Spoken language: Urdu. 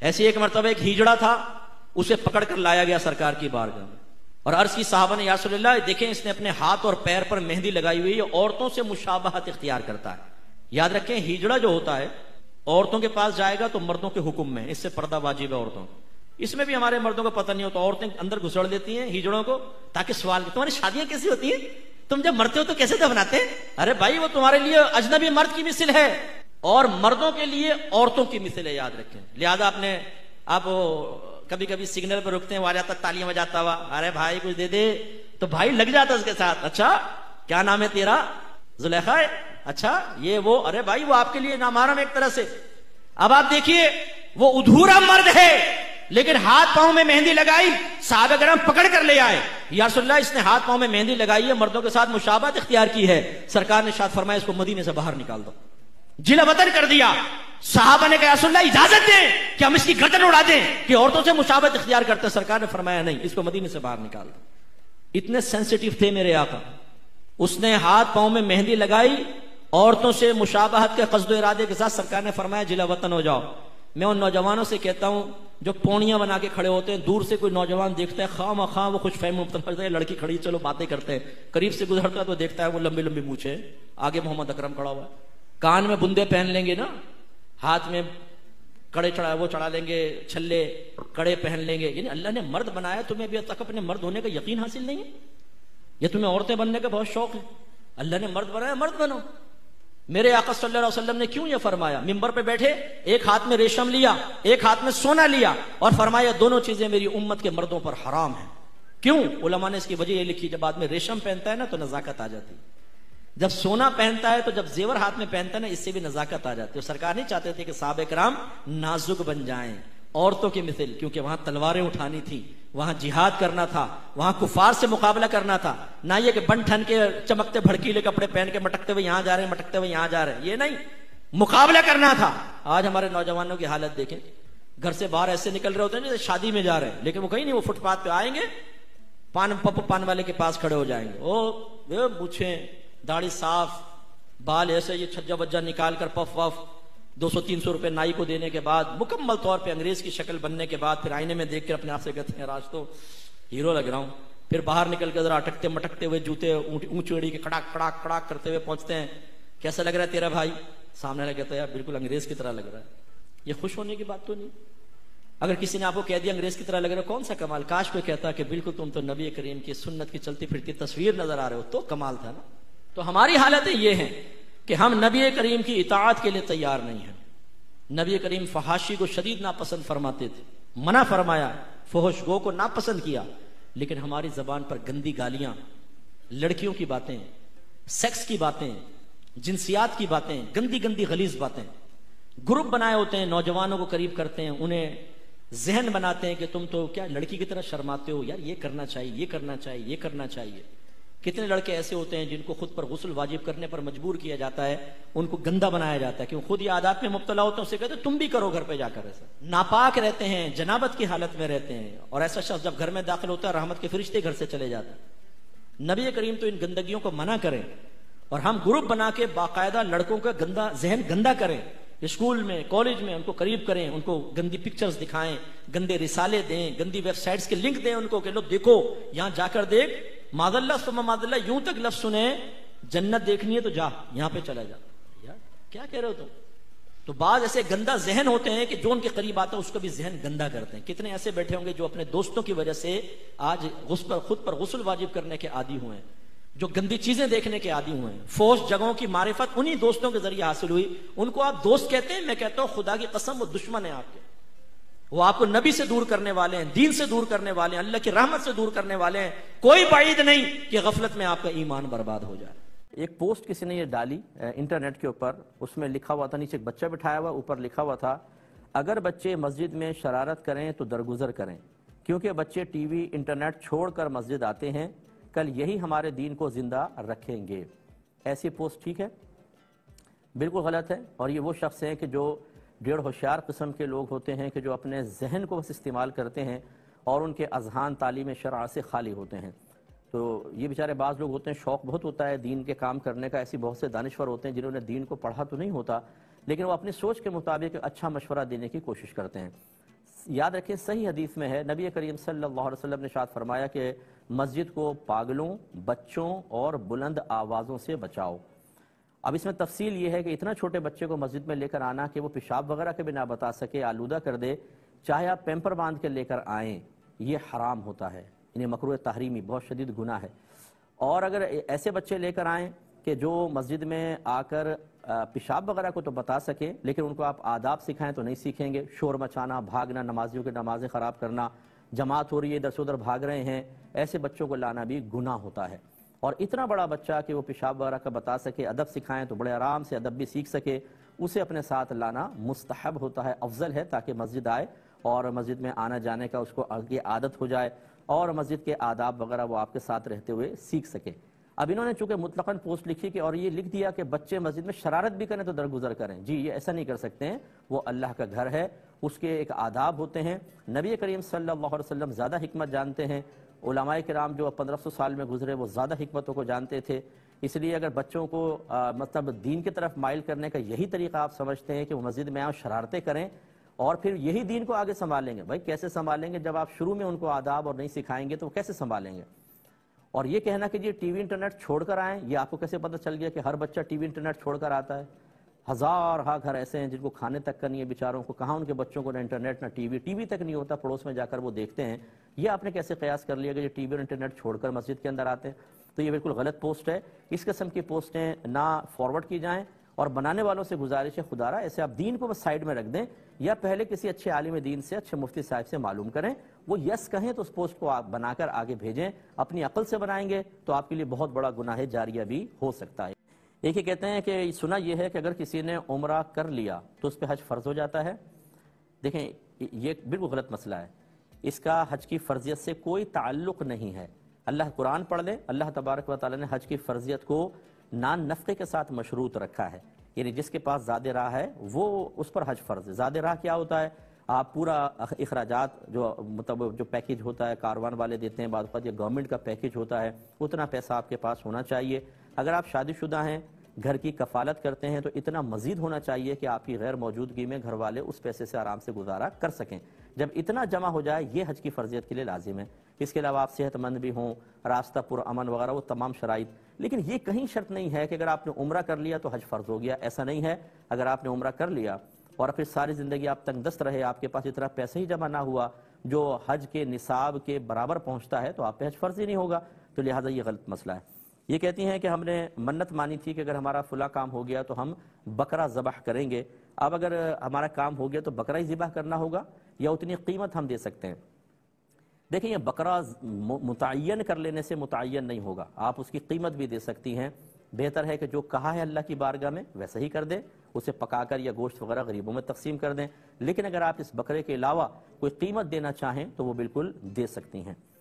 ایسی ایک مرتبہ ایک ہیجڑا تھا، اسے پکڑ کر لایا گیا سرکار کی بارگاہ میں، اور عرض کی صحابہ نے یا رسول اللہ دیکھیں اس نے اپنے ہاتھ اور پیر پر مہندی لگائی ہوئی ہے، عورتوں سے مشابہت اختیار کرتا ہے۔ یاد رکھیں ہیجڑا جو ہوتا ہے عورتوں کے پاس جائے گا تو مردوں کے حکم میں، اس سے پردہ واجب ہے عورتوں کو۔ اس میں بھی ہمارے مردوں کو پتہ نہیں ہوتا، عورتیں اندر گھسڑ دیتی ہیں ہیجڑوں کو تاکہ سوال کہ تمہاری شادیاں کیسی ہوتی ہیں، تم جب مرتے ہو تو کیسے دفناتے ہیں؟ ارے بھائی وہ تمہارے لیے اجنبی مرد کی مثل ہے اور مردوں کے لیے عورتوں کی مثل ہے، یاد رکھیں۔ لہذا آپ کبھی کبھی سگنل پہ رکتے ہیں، وہ آ جاتا تالیاں بجاتا ہوا، ارے بھائی کچھ دے دے، تو بھائی لگ جاتا اس کے ساتھ، اچھا کیا نام ہے تیرا؟ زلیخا ہے، اچھا یہ وہ، ارے بھائی وہ آپ کے لیے نامحرم ایک طرح سے۔ اب آپ دیکھیے وہ ادھورا مرد ہے لیکن ہاتھ پاؤں میں مہندی لگائی، صحابہ کرام پکڑ کر لے آئے، یا رسول اللہ اس نے ہاتھ پاؤں میں مہندی لگائی ہے، مردوں کے ساتھ مشابہت اختیار کی ہے۔ سرکار نے ارشاد فرمایا اس کو مدینے سے باہر نکال دو، جلا وطن کر دیا۔ صحابہ نے کہا رسول اللہ اجازت دیں کہ ہم اس کی گردن اڑا دیں کہ عورتوں سے مشابہت اختیار کرتے ہیں۔ سرکار نے فرمایا نہیں، اس کو مدینے سے باہر نکال دو۔ اتنے سینسیٹیو تھے میرے آقا، اس نے ہاتھ پاؤں میں مہندی لگائی، عورتوں سے مشابہت کے قصد و ارادے کے ساتھ سرکار نے فرمایا جلا وطن ہو جاؤ۔ میں ان نوجوانوں سے کہتا ہوں جو پونیاں بنا کے کھڑے ہوتے ہیں، دور سے کوئی نوجوان دیکھتا ہے خواہ مخواہ وہ خوش فہم مبتلا ہے، لڑکی کھڑی چلو باتیں کرتے ہیں، قریب سے گزرتا ہے تو دیکھتا ہے وہ لمبی لمبی مونچھ ہے، آگے محمد اکرم کھڑا ہوا ہے، کان میں بندے پہن لیں گے نا، ہاتھ میں کڑے چڑھا لیں گے، چھلے کڑے پہن لیں گے، یعنی اللہ نے مرد بنایا، تمہیں ابھی تک اپنے مرد ہونے کا یقین حاصل نہیں ہے، یا تمہیں عورتیں بننے کا بہت شوق ہے؟ اللہ نے مرد بنایا، مرد بنو۔ میرے آقا صلی اللہ علیہ وسلم نے کیوں یہ فرمایا؟ ممبر پہ بیٹھے، ایک ہاتھ میں ریشم لیا، ایک ہاتھ میں سونا لیا، اور فرمایا دونوں چیزیں میری امت کے مردوں پر حرام ہیں۔ کیوں؟ علماء نے اس کی وجہ یہ لکھی، جب آدمی ریشم پہنتا ہے نا تو نزاکت آ جاتی، جب سونا پہنتا ہے تو جب زیور ہاتھ میں پہنتا ہے نا اس سے بھی نزاکت آ جاتی ہے۔ سرکار نہیں چاہتے تھے کہ صحابہ کرام نازک بن جائیں عورتوں کی مثل، کیونکہ وہاں تلواریں اٹھانی تھی، وہاں جہاد کرنا تھا، وہاں کفار سے مقابلہ کرنا تھا، نہ یہ کہ بن ٹھن کے چمکتے بھڑکیلے کپڑے پہن کے مٹکتے ہوئے یہاں جا رہے ہیں، مٹکتے ہوئے یہاں جا رہے ہیں، یہ نہیں، مقابلہ کرنا تھا۔ آج ہمارے نوجوانوں کی حالت دیکھیں، گھر سے باہر ایسے نکل رہے ہوتے ہیں جیسے شادی میں جا رہے ہیں، لیکن وہ کہیں نہیں، وہ فٹ پاتھ پہ آئیں گے، پان والے کے پاس کھڑے ہو جائیں گے، او مونچھیں، داڑھی صاف، بال ایسے یہ چھجا بجا نکال کر پف وف، 200-300 روپے نائی کو دینے کے بعد مکمل طور پہ انگریز کی شکل بننے کے بعد پھر آئینے میں دیکھ کر اپنے آپ سے کہتے ہیں آج تو ہیرو لگ رہا ہوں۔ پھر باہر نکل کے ذرا اٹکتے مٹکتے ہوئے جوتے اونچی اڑی کے کڑاک کڑاک کڑاک کرتے ہوئے پہنچتے ہیں، کیسا لگ رہا ہے تیرا بھائی؟ سامنے لگا کہتا ہے یار بالکل انگریز کی طرح لگ رہا ہے۔ یہ خوش ہونے کی بات تو نہیں۔ اگر کسی نے آپ کو کہہ دیا انگریز کی طرح لگ رہا ہے، کون سا کمال، کاش کوئی کہتا کہ بالکل تم تو نبی کریم کی سنت کی چلتی پھرتی تصویر نظر آ رہے ہو، تو کمال تھا نا۔ تو ہماری حالتیں یہ ہیں کہ ہم نبی کریم کی اطاعت کے لیے تیار نہیں ہیں۔ نبی کریم فحاشی کو شدید ناپسند فرماتے تھے، منع فرمایا، فحش گو کو ناپسند کیا، لیکن ہماری زبان پر گندی گالیاں، لڑکیوں کی باتیں، سیکس کی باتیں، جنسیات کی باتیں، گندی گندی غلیظ باتیں، گروپ بنائے ہوتے ہیں، نوجوانوں کو قریب کرتے ہیں، انہیں ذہن بناتے ہیں کہ تم تو کیا لڑکی کی طرح شرماتے ہو، یار یہ کرنا چاہیے، یہ کرنا چاہیے، یہ کرنا چاہیے۔ کتنے لڑکے ایسے ہوتے ہیں جن کو خود پر غسل واجب کرنے پر مجبور کیا جاتا ہے، ان کو گندا بنایا جاتا ہے، کیوں خود یہ عادات میں مبتلا ہوتے ہیں، اسے کہتے ہیں تم بھی کرو گھر پہ جا کر، ایسا ناپاک رہتے ہیں، جنابت کی حالت میں رہتے ہیں، اور ایسا شخص جب گھر میں داخل ہوتا ہے رحمت کے فرشتے گھر سے چلے جاتے ہیں۔ نبی کریم تو ان گندگیوں کو منع کریں، اور ہم گروپ بنا کے باقاعدہ لڑکوں کا گندا ذہن گندا کریں، اسکول میں کالج میں ان کو قریب کریں، ان کو گندی پکچرز دکھائیں، گندے رسالے دیں، گندی ویب سائٹس کے لنک دیں ان کو کہ لو دیکھو یہاں جا کر دیکھ، معاذ اللہ ثم معاذ اللہ، یوں تک لفظ سنیں جنت دیکھنی ہے تو جا یہاں پہ چلا جا، یار کیا کہہ رہے ہو تم؟ تو بعض ایسے گندا ذہن ہوتے ہیں کہ جو ان کے قریب آتا ہے اس کا بھی ذہن گندا کرتے ہیں۔ کتنے ایسے بیٹھے ہوں گے جو اپنے دوستوں کی وجہ سے آج خود پر غسل واجب کرنے کے عادی ہوئے ہیں، جو گندی چیزیں دیکھنے کے عادی ہوئے ہیں، فوش جگہوں کی معرفت انہی دوستوں کے ذریعے حاصل ہوئی، ان کو آپ دوست کہتے ہیں؟ میں کہتا ہوں خدا کی قسم وہ دشمن ہیں آپ کے، وہ آپ کو نبی سے دور کرنے والے ہیں، دین سے دور کرنے والے ہیں، اللہ کی رحمت سے دور کرنے والے ہیں۔ کوئی بعید نہیں کہ غفلت میں آپ کا ایمان برباد ہو جائے۔ ایک پوسٹ کسی نے یہ ڈالی انٹرنیٹ کے اوپر، اس میں لکھا ہوا تھا، نیچے ایک بچہ بٹھایا ہوا، اوپر لکھا ہوا تھا اگر بچے مسجد میں شرارت کریں تو درگزر کریں، کیونکہ بچے ٹی وی انٹرنیٹ چھوڑ کر مسجد آتے ہیں، کل یہی ہمارے دین کو زندہ رکھیں گے۔ ایسی پوسٹ ٹھیک ہے؟ بالکل غلط ہے، اور یہ وہ شخص ہیں کہ جو ڈیڑھ ہوشیار قسم کے لوگ ہوتے ہیں کہ جو اپنے ذہن کو بس استعمال کرتے ہیں اور ان کے اذہان تعلیم شرع سے خالی ہوتے ہیں۔ تو یہ بیچارے بعض لوگ ہوتے ہیں، شوق بہت ہوتا ہے دین کے کام کرنے کا، ایسی بہت سے دانشور ہوتے ہیں جنہوں نے دین کو پڑھا تو نہیں ہوتا، لیکن وہ اپنی سوچ کے مطابق اچھا مشورہ دینے کی کوشش کرتے ہیں۔ یاد رکھیں صحیح حدیث میں ہے، نبی کریم صلی اللہ علیہ وسلم نے ارشاد فرمایا کہ مسجد کو پاگلوں، بچوں اور بلند آوازوں سے بچاؤ۔ اب اس میں تفصیل یہ ہے کہ اتنا چھوٹے بچے کو مسجد میں لے کر آنا کہ وہ پیشاب وغیرہ کے بھی نہ بتا سکے، آلودہ کر دے، چاہے آپ پیمپر باندھ کے لے کر آئیں، یہ حرام ہوتا ہے، انہیں مکروہ تحریمی، بہت شدید گناہ ہے۔ اور اگر ایسے بچے لے کر آئیں کہ جو مسجد میں آ کر پیشاب وغیرہ کو تو بتا سکیں، لیکن ان کو آپ آداب سکھائیں تو نہیں سیکھیں گے، شور مچانا، بھاگنا، نمازیوں کی نمازیں خراب کرنا، جماعت ہو رہی ہے ادھر سے ادھر بھاگ رہے ہیں، ایسے بچوں کو لانا بھی گناہ ہوتا ہے۔ اور اتنا بڑا بچہ کہ وہ پیشاب وغیرہ کا بتا سکے، ادب سکھائیں تو بڑے آرام سے ادب بھی سیکھ سکے، اسے اپنے ساتھ لانا مستحب ہوتا ہے، افضل ہے، تاکہ مسجد آئے اور مسجد میں آنا جانے کا اس کو آگے عادت ہو جائے اور مسجد کے آداب وغیرہ وہ آپ کے ساتھ رہتے ہوئے سیکھ سکے۔ اب انہوں نے چونکہ مطلقاً پوسٹ لکھی کہ اور یہ لکھ دیا کہ بچے مسجد میں شرارت بھی کریں تو درگزر کریں، جی یہ ایسا نہیں کر سکتے ہیں، وہ اللہ کا گھر ہے، اس کے ایک آداب ہوتے ہیں۔ نبی کریم صلی اللہ علیہ وسلم زیادہ حکمت جانتے ہیں، علماء کرام جو 1500 سال میں گزرے وہ زیادہ حکمتوں کو جانتے تھے، اس لیے اگر بچوں کو مطلب دین کی طرف مائل کرنے کا یہی طریقہ آپ سمجھتے ہیں کہ وہ مسجد میں آؤ شرارتیں کریں اور پھر یہی دین کو آگے سنبھالیں گے، بھائی کیسے سنبھالیں گے جب آپ شروع میں ان کو آداب اور نہیں سکھائیں گے تو وہ کیسے سنبھالیں گے؟ اور یہ کہنا کہ یہ ٹی وی انٹرنیٹ چھوڑ کر آئیں، یہ آپ کو کیسے پتہ چل گیا کہ ہر بچہ ٹی وی انٹرنیٹ چھوڑ کر آتا ہے؟ ہزار ہاں گھر ایسے ہیں جن کو کھانے تک کا نہیں ہے بیچاروں کو، کہاں ان کے بچوں کو نہ انٹرنیٹ نہ ٹی وی تک نہیں ہوتا، پڑوس میں جا کر وہ دیکھتے ہیں۔ یہ آپ نے کیسے قیاس کر لیا کہ یہ ٹی وی اور انٹرنیٹ چھوڑ کر مسجد کے اندر آتے ہیں؟ تو یہ بالکل غلط پوسٹ ہے، اس قسم کی پوسٹیں نہ فارورڈ کی جائیں، اور بنانے والوں سے گزارش ہے خدا را ایسے آپ دین کو بس سائیڈ میں رکھ دیں، یا پہلے کسی اچھے عالم دین سے، اچھے مفتی صاحب سے معلوم کریں، وہ یس کہیں تو اس پوسٹ کو آپ بنا کر آگے بھیجیں، اپنی عقل سے بنائیں گے تو آپ کے لیے بہت بڑا گناہ جاریہ بھی ہو سکتا ہے۔ ایک ہی کہتے ہیں کہ سنا یہ ہے کہ اگر کسی نے عمرہ کر لیا تو اس پہ حج فرض ہو جاتا ہے۔ دیکھیں یہ بالکل غلط مسئلہ ہے، اس کا حج کی فرضیت سے کوئی تعلق نہیں ہے۔ اللہ قرآن پڑھ لیں، اللہ تبارک و تعالی نے حج کی فرضیت کو نان نفقے کے ساتھ مشروط رکھا ہے، یعنی جس کے پاس زاد راہ ہے وہ اس پر حج فرض ہے۔ زاد راہ کیا ہوتا ہے؟ آپ پورا اخراجات جو مطلب جو پیکیج ہوتا ہے کاروان والے دیتے ہیں، بعض اوقات یہ گورنمنٹ کا پیکیج ہوتا ہے، اتنا پیسہ آپ کے پاس ہونا چاہیے۔ اگر آپ شادی شدہ ہیں، گھر کی کفالت کرتے ہیں تو اتنا مزید ہونا چاہیے کہ آپ کی غیر موجودگی میں گھر والے اس پیسے سے آرام سے گزارا کر سکیں۔ جب اتنا جمع ہو جائے یہ حج کی فرضیت کے لیے لازم ہے۔ اس کے علاوہ آپ صحت مند بھی ہوں، راستہ پر امن وغیرہ، وہ تمام شرائط، لیکن یہ کہیں شرط نہیں ہے کہ اگر آپ نے عمرہ کر لیا تو حج فرض ہو گیا، ایسا نہیں ہے۔ اگر آپ نے عمرہ کر لیا اور پھر ساری زندگی آپ تنگ دست رہے، آپ کے پاس اتنا پیسہ ہی جمع نہ ہوا جو حج کے نصاب کے برابر پہنچتا ہے، تو آپ پہ حج فرض ہی نہیں ہوگا، تو لہٰذا یہ غلط مسئلہ ہے۔ یہ کہتی ہیں کہ ہم نے منت مانی تھی کہ اگر ہمارا فلاں کام ہو گیا تو ہم بکرا ذبح کریں گے، اب اگر ہمارا کام ہو گیا تو بکرا ہی ذبح کرنا ہوگا یا اتنی قیمت ہم دے سکتے ہیں؟ دیکھیں یہ بکرا متعین کر لینے سے متعین نہیں ہوگا، آپ اس کی قیمت بھی دے سکتی ہیں، بہتر ہے کہ جو کہا ہے اللہ کی بارگاہ میں ویسا ہی کر دیں، اسے پکا کر یا گوشت وغیرہ غریبوں میں تقسیم کر دیں، لیکن اگر آپ اس بکرے کے علاوہ کوئی قیمت دینا چاہیں تو وہ بالکل دے سکتی ہیں۔